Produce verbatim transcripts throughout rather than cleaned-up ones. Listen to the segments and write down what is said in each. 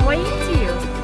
Hawaii to you!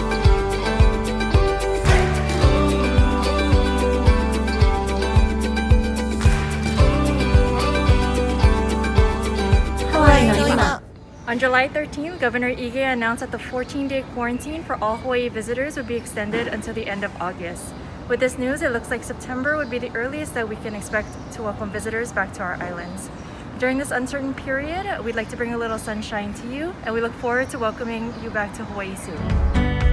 On July thirteenth, Governor Ige announced that the fourteen day quarantine for all Hawaii visitors would be extended until the end of August. With this news, it looks like September would be the earliest that we can expect to welcome visitors back to our islands. During this uncertain period, we'd like to bring a little sunshine to you, and we look forward to welcoming you back to Hawaii soon.